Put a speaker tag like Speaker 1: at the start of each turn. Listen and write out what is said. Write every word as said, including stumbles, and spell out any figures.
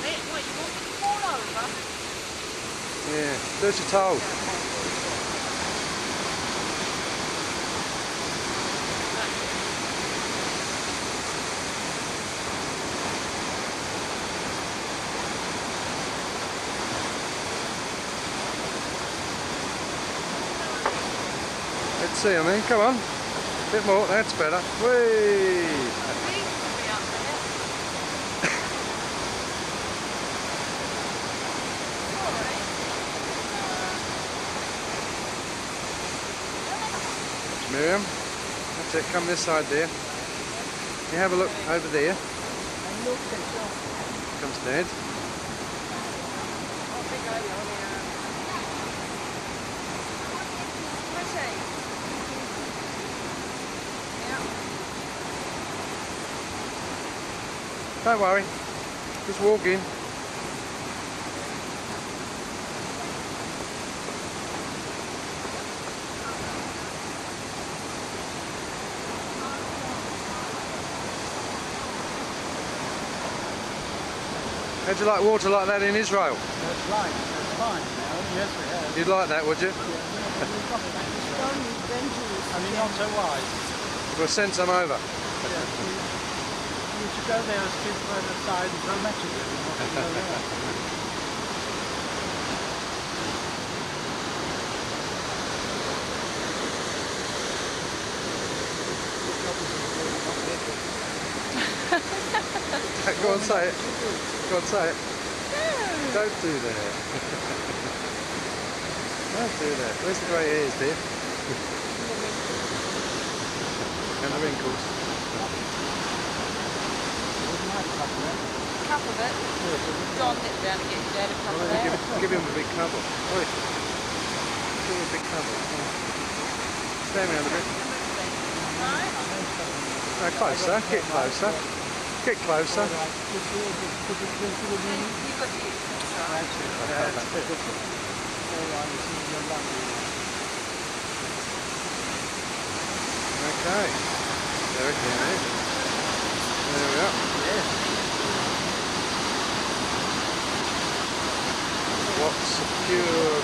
Speaker 1: it. What, you want me to fall over?
Speaker 2: Yeah, do as you're told. Let's see, I mean, come on. A bit more, that's better. Whee! Miriam, that's it, come this side there. You have a look over there. Comes Dad. Don't worry, just walk in. How'd you like water like that in Israel?
Speaker 3: That's right, that's fine now. Yes, we have.
Speaker 2: You'd like that, would you?
Speaker 3: Yeah, I mean, not so wise.
Speaker 2: We'll send some over.
Speaker 3: Yeah, you, you should go there a few further side and throw matches in.
Speaker 2: Go on, say it. Go on, say it. No. Don't do that. Don't do that. Where's the grey hairs, dear? And the wrinkles.
Speaker 1: Cup of it. John nipped down and get your dad a cup of that.
Speaker 2: Give, give him a big cover. Oi. Give him a big cover. Stand around a bit. No, closer. Get closer. Get closer.
Speaker 1: You've got to use
Speaker 2: Okay. There it is. There we are.
Speaker 3: Yes.
Speaker 2: What's secure?